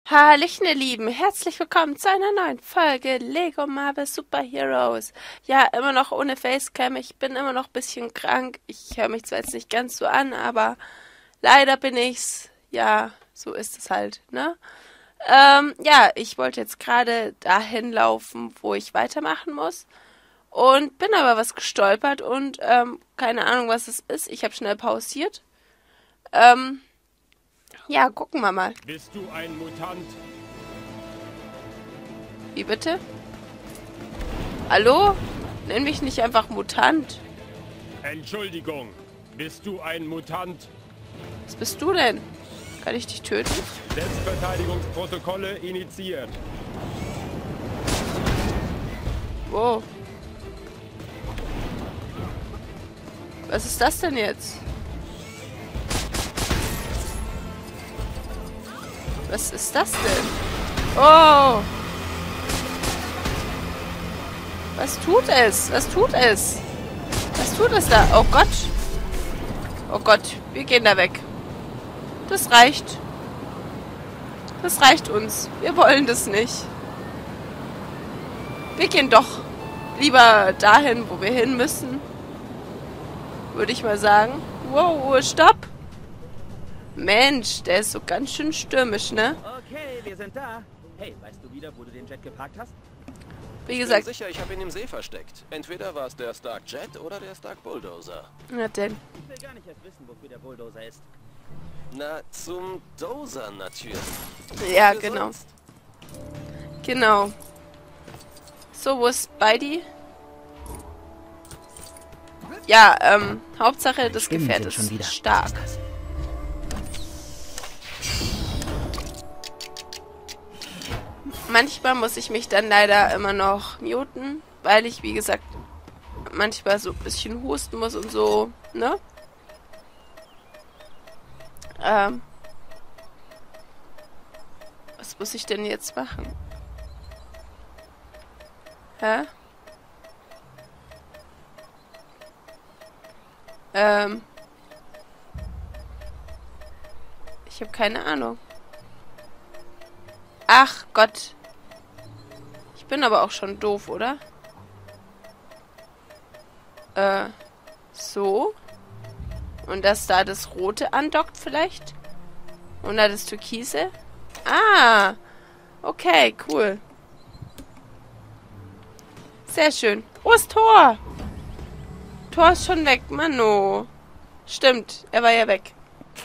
Hallöchen, ihr Lieben, herzlich willkommen zu einer neuen Folge Lego Marvel Super Heroes. Ja, immer noch ohne Facecam, ich bin immer noch ein bisschen krank. Ich höre mich zwar jetzt nicht ganz so an, aber leider bin ich's. Ja, so ist es halt, ne? Ja, ich wollte jetzt gerade dahin laufen, wo ich weitermachen muss. Und bin aber was gestolpert und keine Ahnung, was es ist. Ich habe schnell pausiert. Ähm, ja, gucken wir mal. Bist du ein Mutant? Wie bitte? Hallo? Nenn mich nicht einfach Mutant. Entschuldigung. Bist du ein Mutant? Was bist du denn? Kann ich dich töten? Selbstverteidigungsprotokolle initiiert. Wow. Was ist das denn jetzt? Was ist das denn? Oh! Was tut es? Was tut es? Was tut es da? Oh Gott! Oh Gott, wir gehen da weg. Das reicht. Das reicht uns. Wir wollen das nicht. Wir gehen doch lieber dahin, wo wir hin müssen. Würde ich mal sagen. Wow, stopp! Mensch, der ist so ganz schön stürmisch, ne? Okay, wir sind da. Hey, weißt du wieder, wo du den Jet geparkt hast? Wie Ich gesagt, bin sicher, ich habe ihn im See versteckt. Entweder war es der Stark Jet oder der Stark Bulldozer. na denn. Ich will gar nicht erst wissen, wofür der Bulldozer ist. Na, zum Dozer natürlich. Ja, Wofür genau. sonst? Genau. So, wo ist Spidey? Ja, Hauptsache das Stimmen Gefährt sind schon wieder. ist stark. Was ist das? Manchmal muss ich mich dann leider immer noch muten, weil ich, wie gesagt, manchmal so ein bisschen husten muss und so, ne? Was muss ich denn jetzt machen? Hä? Ich habe keine Ahnung. Ach Gott. Ich bin aber auch schon doof, oder? So. Und dass da das Rote andockt vielleicht? Und da das Türkise? Ah. Okay, cool. Sehr schön. Wo ist Thor? Thor ist schon weg, Mano. Stimmt, er war ja weg.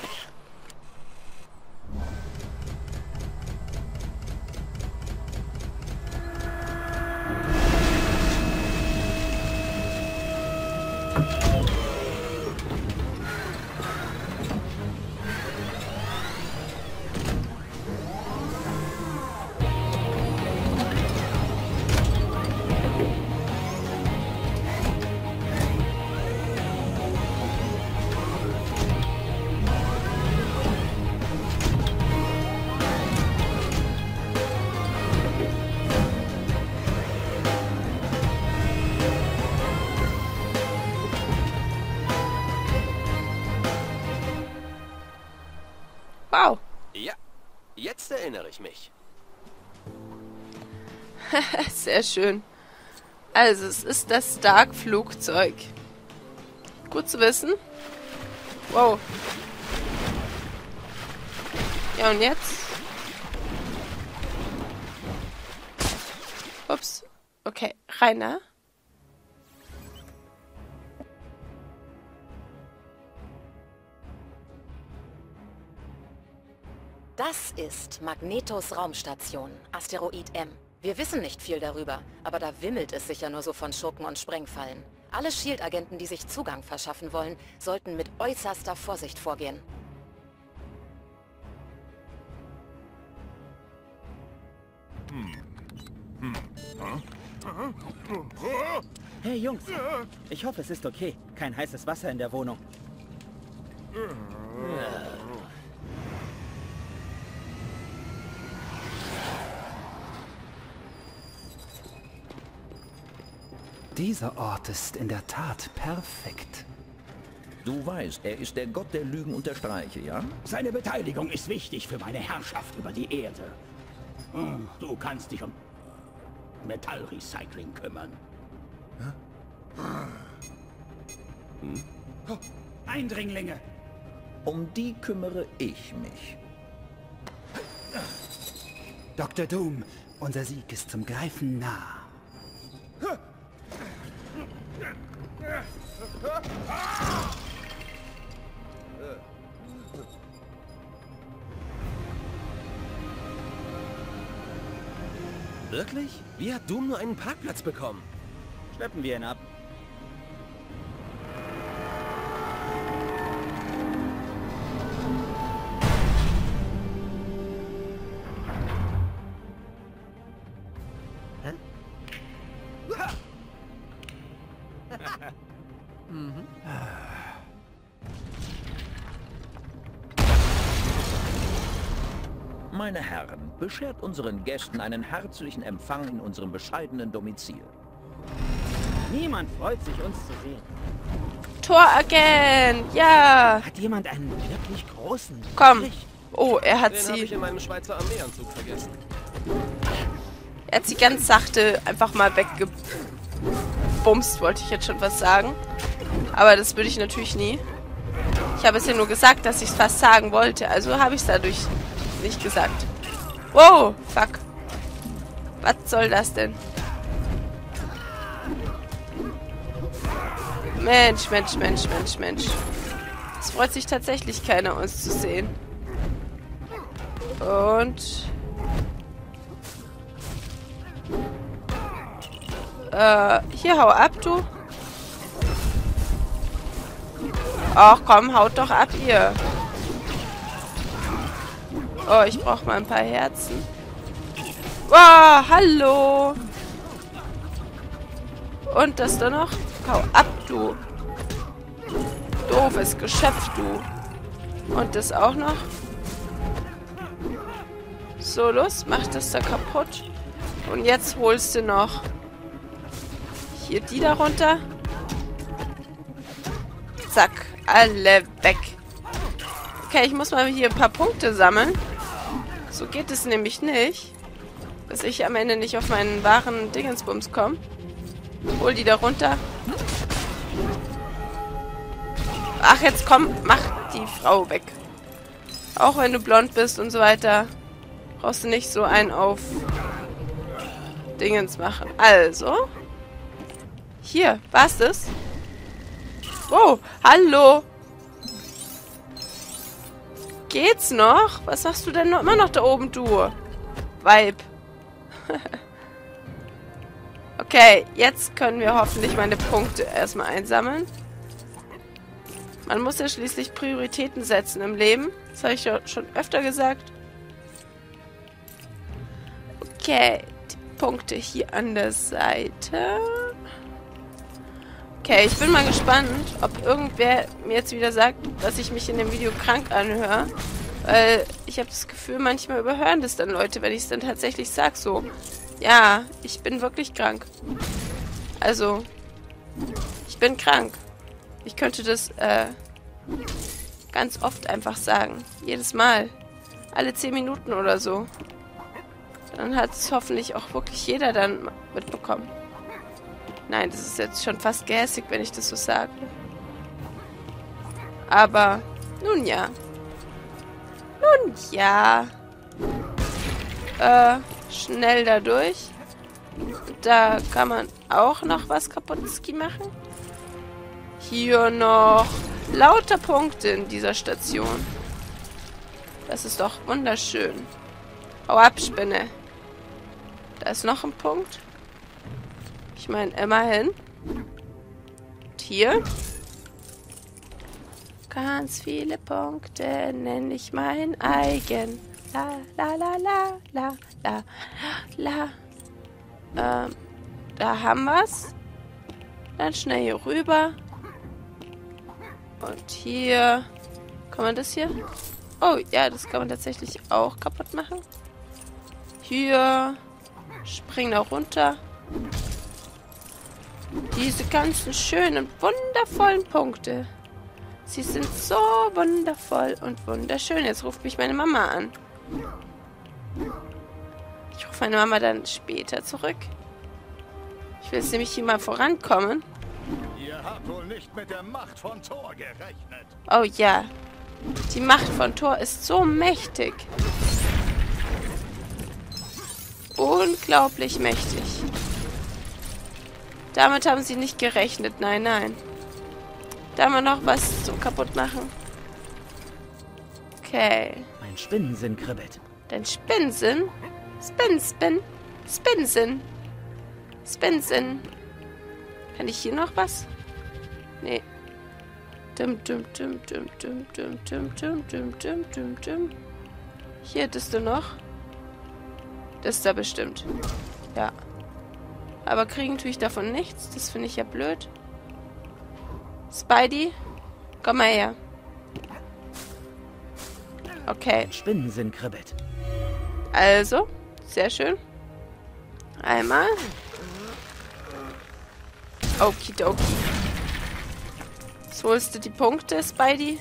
Wow. Ja, jetzt erinnere ich mich. Sehr schön. Also, es ist das Stark-Flugzeug. Gut zu wissen. Wow. Ja, und jetzt? Ups. Okay, Rainer. Das ist Magnetos Raumstation, Asteroid M. Wir wissen nicht viel darüber, aber da wimmelt es sicher nur so von Schurken und Sprengfallen. Alle SHIELD-Agenten, die sich Zugang verschaffen wollen, sollten mit äußerster Vorsicht vorgehen. Hey Jungs, ich hoffe, es ist okay. Kein heißes Wasser in der Wohnung. Dieser Ort ist in der Tat perfekt. Du weißt, er ist der Gott der Lügen und der Streiche, ja? Seine Beteiligung ist wichtig für meine Herrschaft über die Erde. Du kannst dich um Metallrecycling kümmern. Eindringlinge! Um die kümmere ich mich. Dr. Doom, unser Sieg ist zum Greifen nah. Wirklich? Wie hat Doom nur einen Parkplatz bekommen? Schleppen wir ihn ab. Meine Herren, beschert unseren Gästen einen herzlichen Empfang in unserem bescheidenen Domizil. Niemand freut sich, uns zu sehen. Toragent! Ja! Hat jemand einen wirklich großen... Komm! Strich? Oh, er hat Den habe ich sie... in meinem Schweizer Armeeanzug vergessen. Er hat sie ganz sachte einfach mal weggebumst, wollte ich jetzt schon was sagen. Aber das würde ich natürlich nie. Ich habe es ja nur gesagt, dass ich es fast sagen wollte. Also habe ich es dadurch nicht gesagt. Wow, fuck. Was soll das denn? Mensch, Mensch, Mensch, Mensch, Mensch. Es freut sich tatsächlich keiner, uns zu sehen. Und... hier, hau ab, du. Ach komm, haut doch ab, ihr. Oh, ich brauche mal ein paar Herzen. Wow, hallo. Und das da noch? Hau ab, du. Doofes Geschöpf, du. Und das auch noch? So, los, mach das da kaputt. Und jetzt holst du noch hier die da runter. Zack, alle weg. Okay, ich muss mal hier ein paar Punkte sammeln. So geht es nämlich nicht. Dass ich am Ende nicht auf meinen wahren Dingensbums komme. Hol die da runter. Ach, jetzt komm, mach die Frau weg. Auch wenn du blond bist und so weiter, brauchst du nicht so einen auf Dingens machen. Also. Hier, war's das? Oh, hallo. Geht's noch? Was machst du denn noch immer noch da oben, du? Weib. Okay, jetzt können wir hoffentlich meine Punkte erstmal einsammeln. Man muss ja schließlich Prioritäten setzen im Leben. Das habe ich ja schon öfter gesagt. Okay, die Punkte hier an der Seite. Okay, ich bin mal gespannt, ob irgendwer mir jetzt wieder sagt, dass ich mich in dem Video krank anhöre. Weil ich habe das Gefühl, manchmal überhören das dann Leute, wenn ich es dann tatsächlich sage. So, ja, ich bin wirklich krank. Also, ich bin krank. Ich könnte das ganz oft einfach sagen. Jedes Mal. Alle 10 Minuten oder so. Dann hat es hoffentlich auch wirklich jeder dann mitbekommen. Nein, das ist jetzt schon fast gehässig, wenn ich das so sage. Aber, nun ja. Nun ja. Schnell da durch. Da kann man auch noch was kaputtski machen. Hier noch lauter Punkte in dieser Station. Das ist doch wunderschön. Hau ab, Spinne. Da ist noch ein Punkt. Ich meine, immerhin. Und hier. Ganz viele Punkte nenne ich mein eigen. La, la, la, la, la, la, la. Da haben wir's. Dann schnell hier rüber. Und hier. Kann man das hier? Oh, ja, das kann man tatsächlich auch kaputt machen. Hier. Spring da runter. Diese ganzen schönen, wundervollen Punkte. Sie sind so wundervoll und wunderschön. Jetzt ruft mich meine Mama an. meine Mama dann später zurück. Ich will jetzt nämlich hier mal vorankommen. Ihr habt wohl nicht mit der Macht von Thor gerechnet. Oh ja. Die Macht von Thor ist so mächtig. Unglaublich mächtig. Damit haben sie nicht gerechnet. Nein, nein. Da haben wir noch was zum Kaputtmachen. Okay. Mein Spinnensinn kribbelt. Dein Spinnsinn? Spinnsinn. Kann ich hier noch was? Nee. Hier hättest du noch. Das ist da bestimmt. Ja. Aber kriegen tue ich davon nichts. Das finde ich ja blöd. Spidey, komm mal her. Okay. Mein Spinnensinn kribbelt. Also, sehr schön. Einmal. Okidoki. Jetzt holst du die Punkte, Spidey.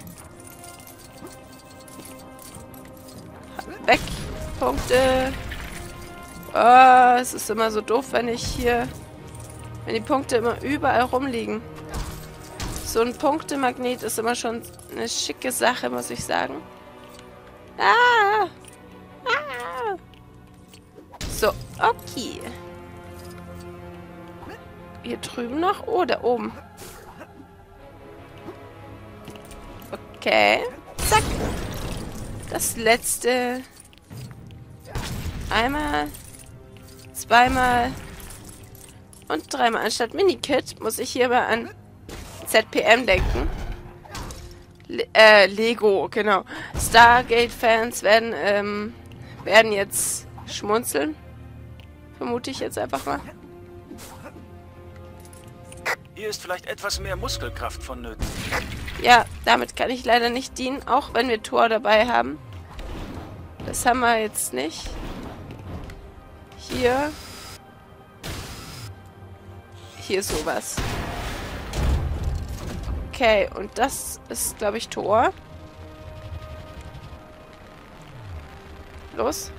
Weg. Punkte. Oh, es ist immer so doof, wenn die Punkte immer überall rumliegen. So ein Punktemagnet ist immer schon eine schicke Sache, muss ich sagen. Ah! Ah! So, okay. Hier drüben noch? Oh, da oben. Okay. Zack. Das letzte. Einmal. Zweimal. Und dreimal. Anstatt Minikit muss ich hier mal an ZPM denken. Lego, genau. Stargate-Fans werden jetzt schmunzeln. Vermute ich jetzt einfach mal. Hier ist vielleicht etwas mehr Muskelkraft vonnöten. Ja, damit kann ich leider nicht dienen, auch wenn wir Thor dabei haben. Das haben wir jetzt nicht. Hier. Hier sowas. Okay, und das ist, glaube ich, Thor. Los.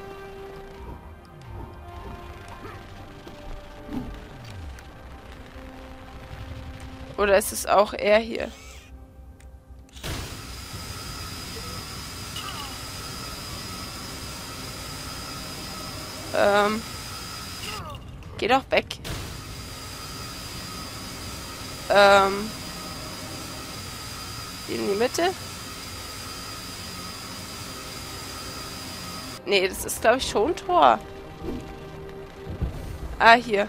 Oder ist es auch er hier? Geh doch weg. In die Mitte. Nee, das ist, glaube ich, schon Thor. Ah, hier.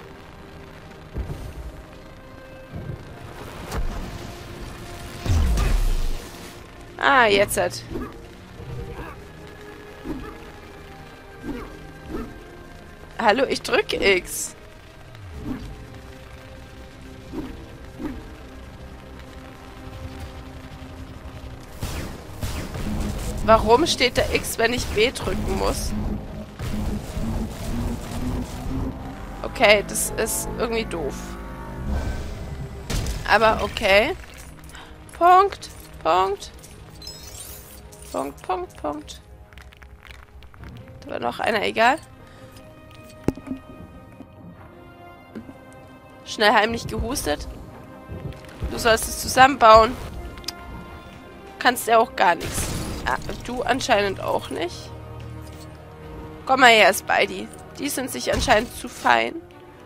Ah, jetzt hat. Hallo, ich drücke X. Warum steht da X, wenn ich B drücken muss? Okay, das ist irgendwie doof. Aber okay. Punkt, Punkt. Punkt, Punkt, Punkt. Da war noch einer, egal. Schnell heimlich gehustet. Du sollst es zusammenbauen. Kannst ja auch gar nichts. Ah, du anscheinend auch nicht. Komm mal her, Spidey. Die sind sich anscheinend zu fein.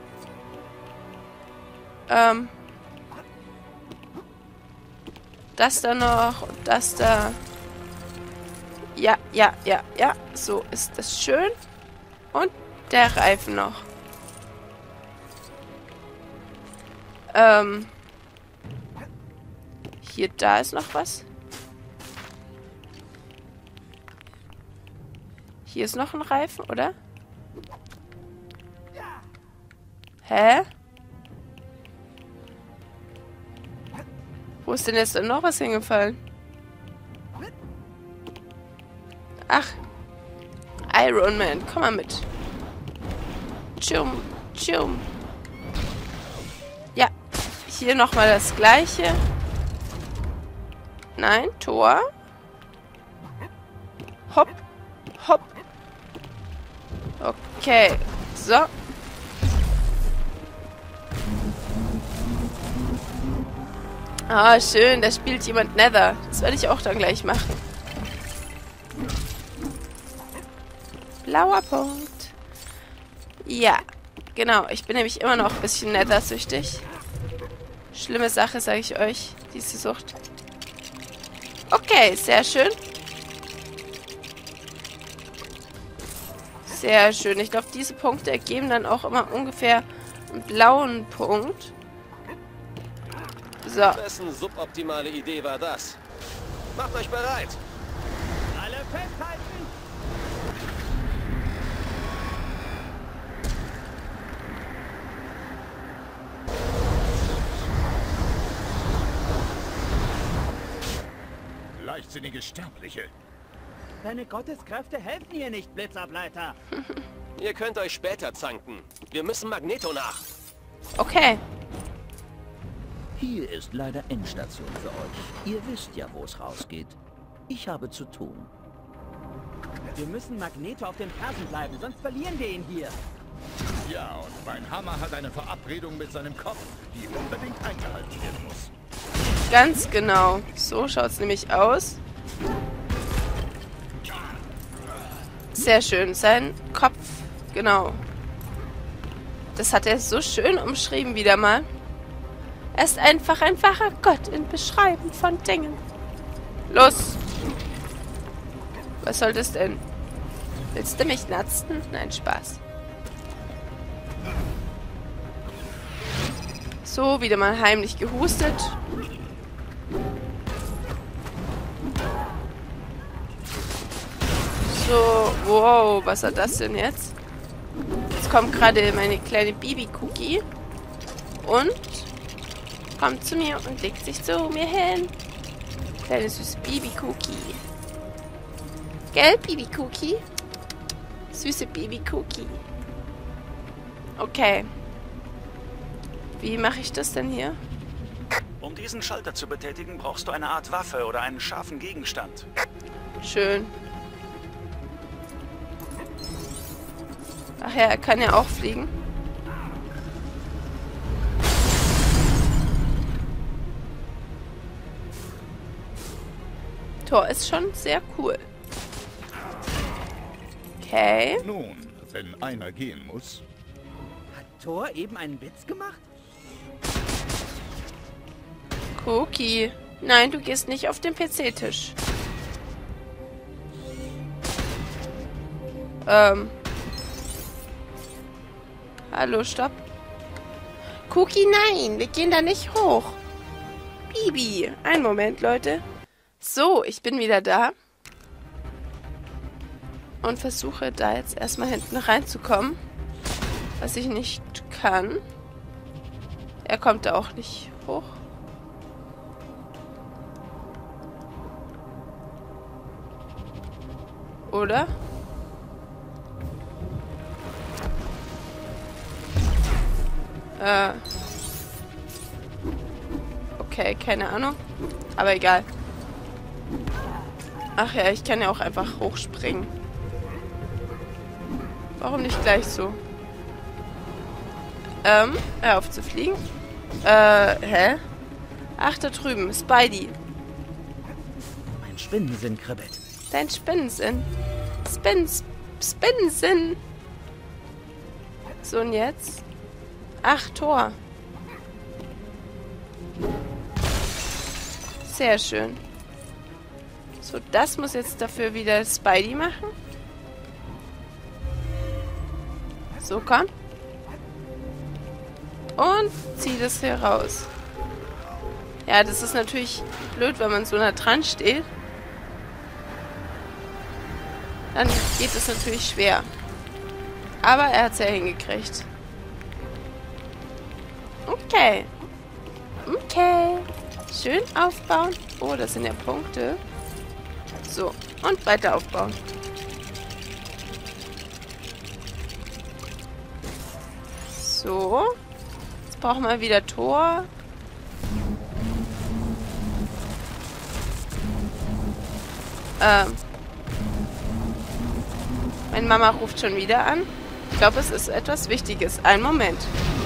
Das da noch und das da. Ja, ja, ja, ja. So ist das schön. Und der Reifen noch. Hier, da ist noch was. Hier ist noch ein Reifen, oder? Hä? Wo ist denn jetzt noch was hingefallen? Ach. Iron Man, komm mal mit. Tschum, tschum. Ja, hier nochmal das gleiche. Nein, Thor. Hopp, hopp. Okay. So. Ah, schön. Da spielt jemand Nether. Das werde ich auch dann gleich machen. Blauer Punkt. Ja. Genau. Ich bin nämlich immer noch ein bisschen Nether-süchtig. Schlimme Sache, sage ich euch. Diese Sucht. Okay, sehr schön. Sehr schön. Ich glaube, diese Punkte ergeben dann auch immer ungefähr einen blauen Punkt. So. Wessen suboptimale Idee war das? Macht euch bereit! Alle festhalten! Leichtsinnige Sterbliche. Deine Gotteskräfte helfen hier nicht, Blitzableiter. Ihr könnt euch später zanken. Wir müssen Magneto nach. Okay. Hier ist leider Endstation für euch. Ihr wisst ja, wo es rausgeht. Ich habe zu tun. Wir müssen Magneto auf den Fersen bleiben, sonst verlieren wir ihn hier. Ja, und mein Hammer hat eine Verabredung mit seinem Kopf, die unbedingt eingehalten werden muss. Ganz genau. So schaut es nämlich aus. Sehr schön. Sein Kopf. Genau. Das hat er so schön umschrieben wieder mal. Er ist einfach ein wahrer Gott in Beschreiben von Dingen. Los! Was soll das denn? Willst du mich natzen? Nein, Spaß. So, wieder mal heimlich gehustet. So, wow, was hat das denn jetzt? Jetzt kommt gerade meine kleine Bibi-Cookie und kommt zu mir und legt sich zu mir hin. Kleine süße Bibi-Cookie. Gell, Bibi-Cookie? Süße Bibi-Cookie. Okay. Wie mache ich das denn hier? Um diesen Schalter zu betätigen, brauchst du eine Art Waffe oder einen scharfen Gegenstand. Schön. Ach ja, er kann ja auch fliegen. Thor ist schon sehr cool. Okay. Nun, wenn einer gehen muss. Hat Thor eben einen Witz gemacht? Cookie. Nein, du gehst nicht auf den PC-Tisch. Hallo, stopp. Cookie, nein, wir gehen da nicht hoch. Bibi, einen Moment, Leute. So, ich bin wieder da. Und versuche da jetzt erstmal hinten reinzukommen. Was ich nicht kann. Er kommt da auch nicht hoch. Oder? Okay, keine Ahnung. Aber egal. Ach ja, ich kann ja auch einfach hochspringen. Warum nicht gleich so? Hör auf zu fliegen. Hä? Ach, da drüben. Spidey. Mein Spinnensinn kribbelt. Dein Spinnensinn. Spinnensinn. So, und jetzt? Ach, Thor. Sehr schön. So, das muss jetzt dafür wieder Spidey machen. So, komm. Und zieh das hier raus. Ja, das ist natürlich blöd, wenn man so nah dran steht. Dann geht es natürlich schwer. Aber er hat es ja hingekriegt. Okay. Okay. Schön aufbauen. Oh, das sind ja Punkte. So, und weiter aufbauen. So. Jetzt brauchen wir wieder Thor. Meine Mama ruft schon wieder an. Ich glaube, es ist etwas Wichtiges. Einen Moment.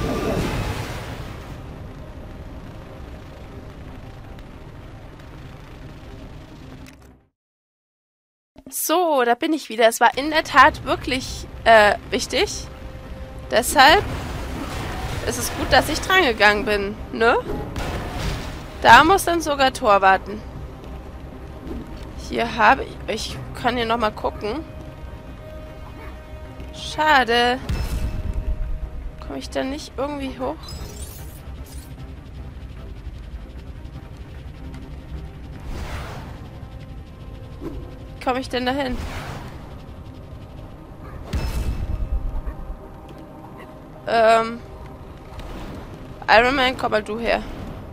So, da bin ich wieder. Es war in der Tat wirklich wichtig. Deshalb ist es gut, dass ich dran gegangen bin, ne? Da muss dann sogar Thor warten. Hier habe ich... Ich kann hier nochmal gucken. Schade. Komme ich da nicht irgendwie hoch? Wie komme ich denn dahin? Iron Man, komm mal du her.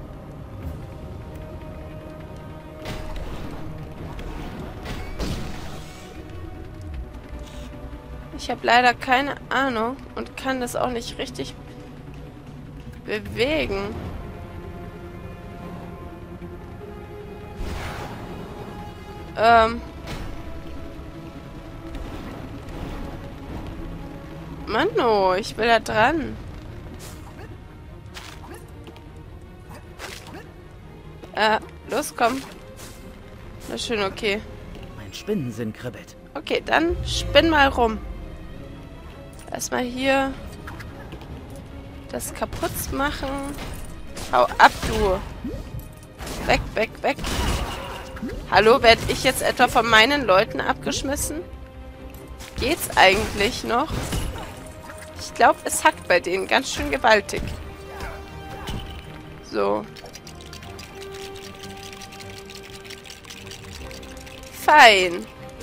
Ich habe leider keine Ahnung und kann das auch nicht richtig bewegen. Manno, ich will da dran. Los, komm. Na schön, okay. Mein Spinnensinn kribbelt. Okay, dann spinn mal rum. Erstmal hier das kaputt machen. Hau ab, du. Weg, weg, weg. Hallo, werde ich jetzt etwa von meinen Leuten abgeschmissen? Geht's eigentlich noch? Ich glaube, es hackt bei denen ganz schön gewaltig. So. Fein.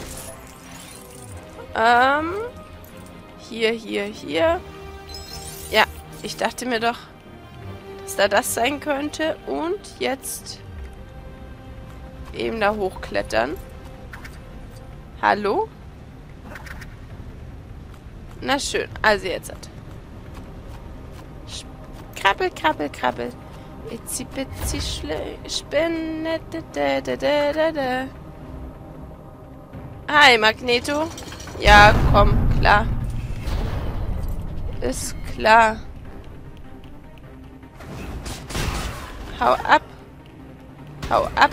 Hier, hier, hier. Ja, ich dachte mir doch, dass da das sein könnte. Und jetzt eben da hochklettern. Hallo? Na schön, also jetzt. Krabbel, krabbel, krabbel. Itzi, bitzi, Spinne. Hi, Magneto. Ja, komm, klar. Ist klar. Hau ab. Hau ab.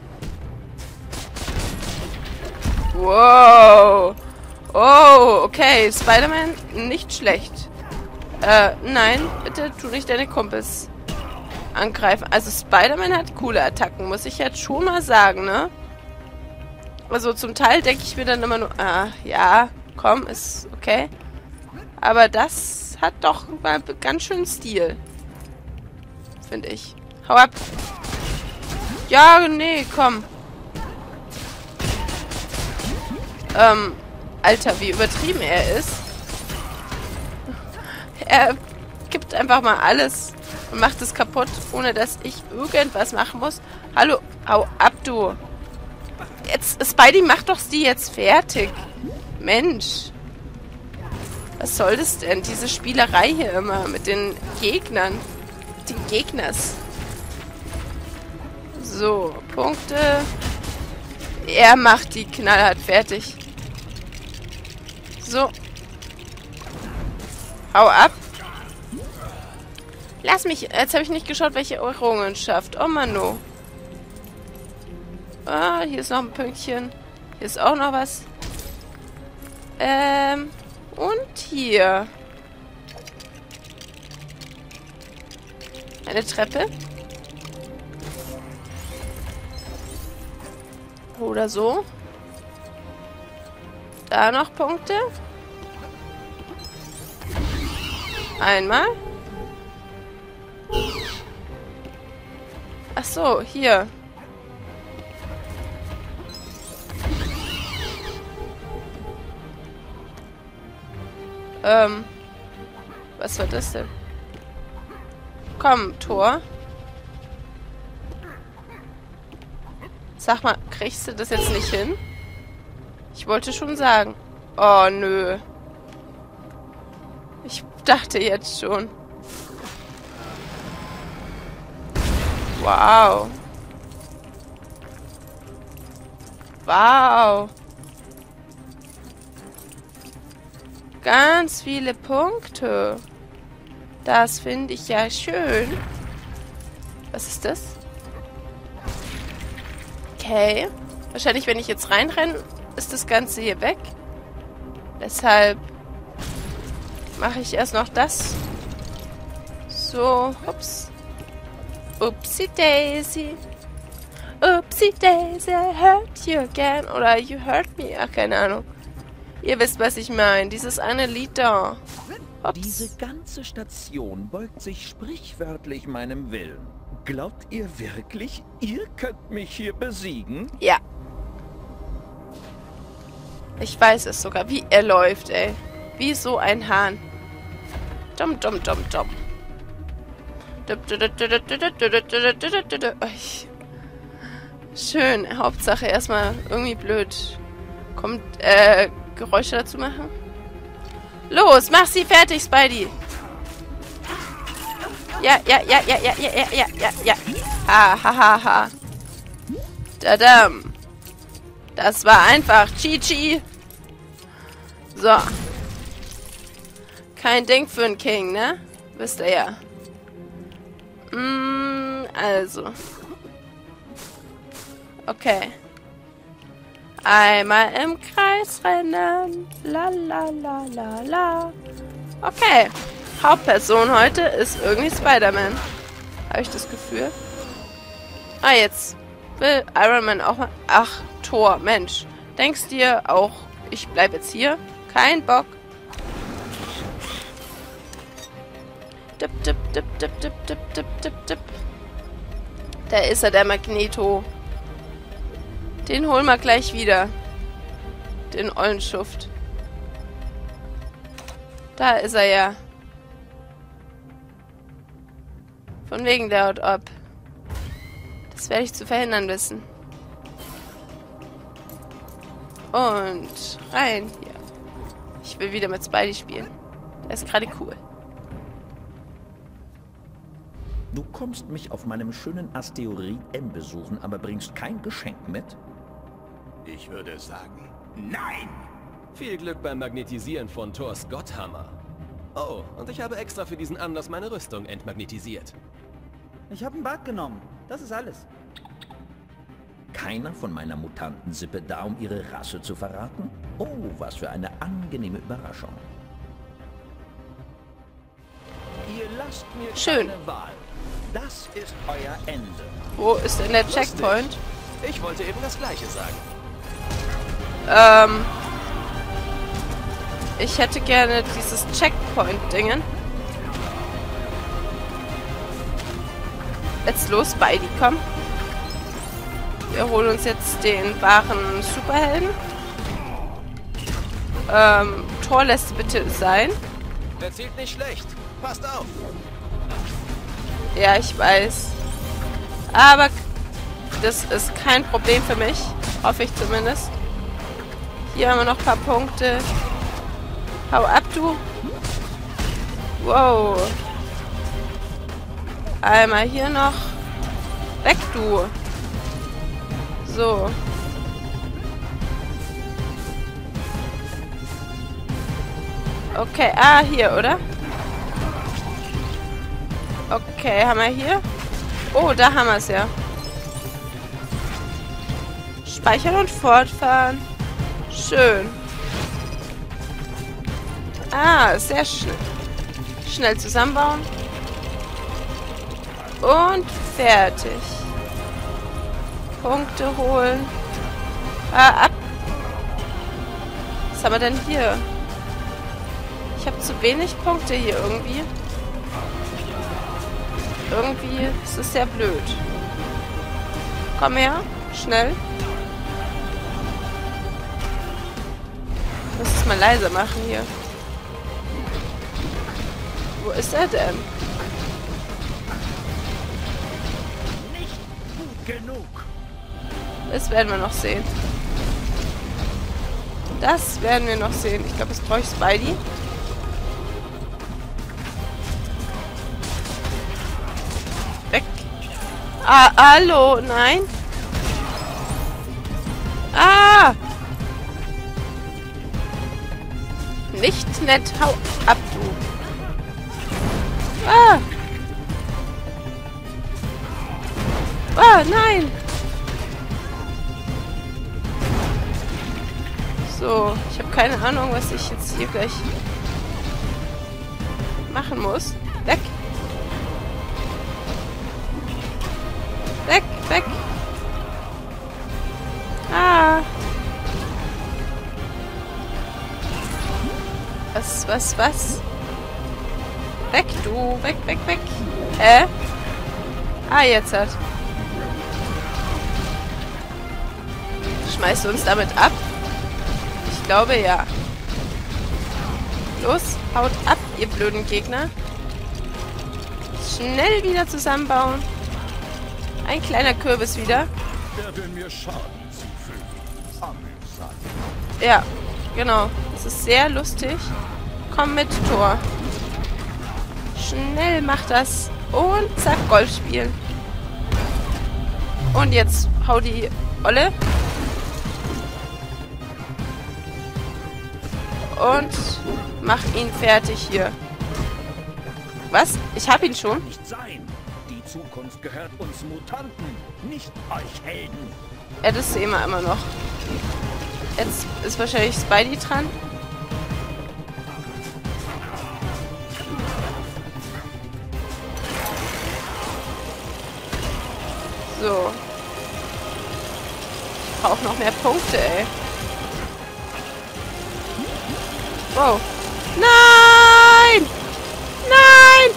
Wow. Oh, okay. Spider-Man, nicht schlecht. Nein, bitte tu nicht deine Kumpels angreifen. Also Spider-Man hat coole Attacken, muss ich jetzt schon mal sagen, ne? Also zum Teil denke ich mir dann immer nur, ja, komm, ist okay. Aber das hat doch mal ganz schön Stil. Finde ich. Hau ab. Ja, nee, komm. Alter, wie übertrieben er ist. Er gibt einfach mal alles und macht es kaputt, ohne dass ich irgendwas machen muss. Hallo, hau ab, du. Jetzt, Spidey, mach doch die jetzt fertig. Mensch. Was soll das denn? Diese Spielerei hier immer mit den Gegnern. Den Gegners. So, Punkte. Er macht die knallhart fertig. So. Hau ab. Lass mich. Jetzt habe ich nicht geschaut, welche Errungenschaft. Oh Mann, Ah, hier ist noch ein Pünktchen. Hier ist auch noch was. Und hier. Eine Treppe. Oder so. Da noch Punkte. Einmal. Ach so, hier. Was war das denn? Komm, Thor. Sag mal, kriegst du das jetzt nicht hin? Ich wollte schon sagen. Oh, nö. Ich dachte jetzt schon. Wow. Wow. Ganz viele Punkte. Das finde ich ja schön. Was ist das? Okay. Wahrscheinlich, wenn ich jetzt reinrenne, ist das Ganze hier weg. Deshalb mache ich erst noch das. So, ups. Upsi Daisy. Upsi Daisy, I hurt you again. Oder you hurt me. Ach, keine Ahnung. Ihr wisst, was ich meine. Dieses eine Lied da. Ups. Diese ganze Station beugt sich sprichwörtlich meinem Willen. Glaubt ihr wirklich, ihr könnt mich hier besiegen? Ja. Ich weiß es sogar, wie er läuft, ey. Wie so ein Hahn. Dumm, dumm, dumm, dumm. Schön. Hauptsache erstmal irgendwie blöd. Kommt, Geräusche dazu machen? Los, mach sie fertig, Spidey. Ja. Ha. Dadam. Das war einfach. Chi-Chi. So. Kein Ding für einen King, ne? Wisst ihr ja. Also. Okay. Einmal im Kreis rennen. La. Okay. Hauptperson heute ist irgendwie Spider-Man. Habe ich das Gefühl. Ah, jetzt will Iron Man auch mal... Ach, Thor, Mensch. Denkst dir auch, ich bleib jetzt hier? Kein Bock. Dip. Da ist er, der Magneto. Den holen wir gleich wieder. Den ollen Schuft. Da ist er ja. Von wegen der haut ab. Das werde ich zu verhindern wissen. Und rein hier. Ich will wieder mit Spidey spielen. Der ist gerade cool. Du kommst mich auf meinem schönen Asteroid M besuchen, aber bringst kein Geschenk mit? Ich würde sagen, nein! Viel Glück beim Magnetisieren von Thors Gotthammer. Oh, und ich habe extra für diesen Anlass meine Rüstung entmagnetisiert. Ich habe ein Bad genommen. Das ist alles. Keiner von meiner Mutantensippe da, um ihre Rasse zu verraten? Oh, was für eine angenehme Überraschung. Ihr lasst mir Schön. keine Wahl. Das ist euer Ende. Wo ist denn der Checkpoint? Ich wollte eben das Gleiche sagen. Ich hätte gerne dieses Checkpoint-Dingen. Jetzt los, Spidey, komm. Wir holen uns jetzt den wahren Superhelden. Thor lässt bitte sein. Der zielt nicht schlecht. Passt auf. Ja, ich weiß. Aber das ist kein Problem für mich. Hoffe ich zumindest. Hier haben wir noch ein paar Punkte. Hau ab, du. Wow. Einmal hier noch. Weg, du. So. Okay, hier, oder? Okay, haben wir hier? Oh, da haben wir es ja. Speichern und fortfahren. Schön. Sehr schnell. Schnell zusammenbauen. Und fertig. Punkte holen. Ab. Was haben wir denn hier? Ich habe zu wenig Punkte hier irgendwie. Irgendwie ist es sehr blöd. Komm her. Schnell. Ich muss es mal leiser machen hier. Wo ist er denn? Nicht gut genug. Das werden wir noch sehen. Das werden wir noch sehen. Ich glaube, jetzt brauche ich Spidey. Weg. Hallo. Nein. nicht nett. Hau ab, du. Ah! Ah, nein! So, ich habe keine Ahnung, was ich jetzt hier gleich machen muss. Weg! Weg, weg! Ah! Was? Weg, du! Weg, weg, weg! Ah, jetzt hat. Schmeißt du uns damit ab? Ich glaube, ja. Los, haut ab, ihr blöden Gegner. Schnell wieder zusammenbauen. Ein kleiner Kürbis wieder. Der will mir Schaden zufügen. Amüsant. Ja, genau. Das ist sehr lustig. Komm mit, Tor. Schnell mach das. Und zack, Golf spielen. Und jetzt hau die Olle. Und mach ihn fertig hier. Was? Ich hab ihn schon? Nicht sein. Die Zukunft gehört uns Mutanten, nicht euch Helden. Ja, das sehen wir immer noch. Jetzt ist wahrscheinlich Spidey dran. So. Ich brauche noch mehr Punkte, ey. Wow. Nein! Nein!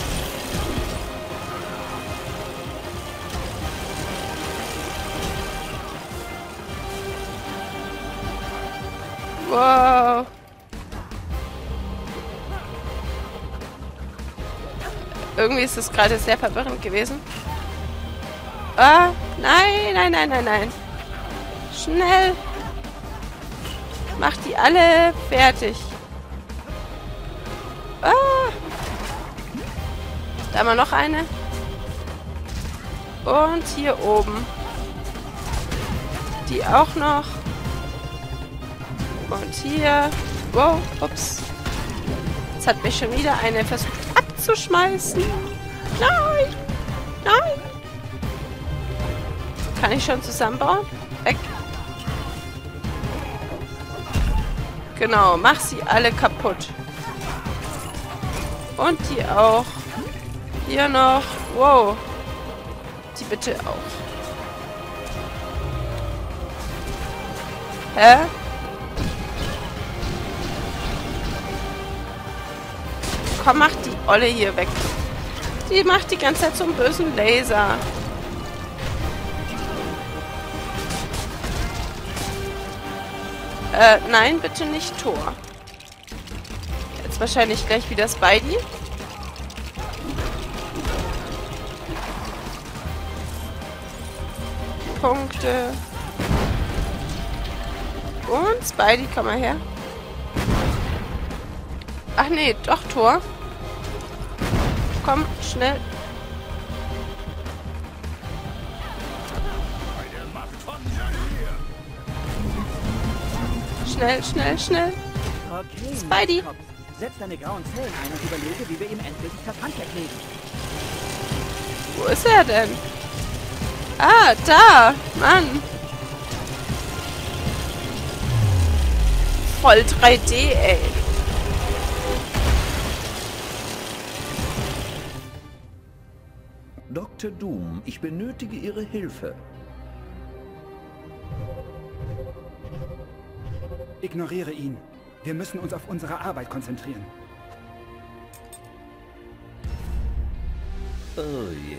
Wow. Irgendwie ist das gerade sehr verwirrend gewesen. Ah, nein. Schnell. Mach die alle fertig. Ah. Da haben wir noch eine. Und hier oben. Die auch noch. Und hier. Wow, ups. Jetzt hat mich schon wieder eine versucht abzuschmeißen. Nein. Nein. Kann ich schon zusammenbauen? Weg. Genau, mach sie alle kaputt. Und die auch. Hier noch. Wow. Die bitte auch. Hä? Komm, mach die Olle hier weg. Die macht die ganze Zeit so einen bösen Laser. Nein, bitte nicht Tor. Jetzt wahrscheinlich gleich wieder Spidey. Punkte. Und Spidey, komm mal her. Ach nee, doch Tor. Komm, schnell. Schnell. Okay, Spidey. Kopf. Setz deine grauen Zellen ein und überlege, wie wir ihm endlich das Handwerk legen. Wo ist er denn? Ah, da. Mann. Voll 3D, ey. Dr. Doom, ich benötige Ihre Hilfe. Ignoriere ihn. Wir müssen uns auf unsere Arbeit konzentrieren. Oh je.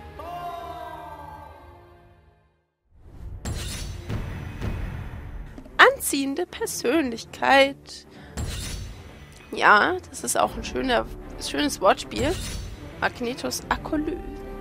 Anziehende Persönlichkeit. Ja, das ist auch ein schönes Wortspiel. Magnetos Akolyth.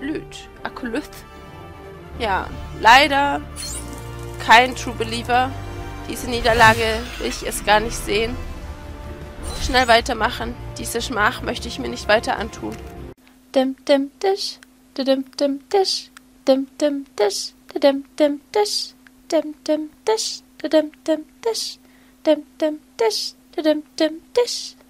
Ja, leider kein True Believer. Diese Niederlage will ich es gar nicht sehen. Schnell weitermachen. Diese Schmach möchte ich mir nicht weiter antun. Dim dim dish, dim dim dish, dim dim dish, dim dim dish, dim dim dish, dim dim dish, dim dim dish, Disch.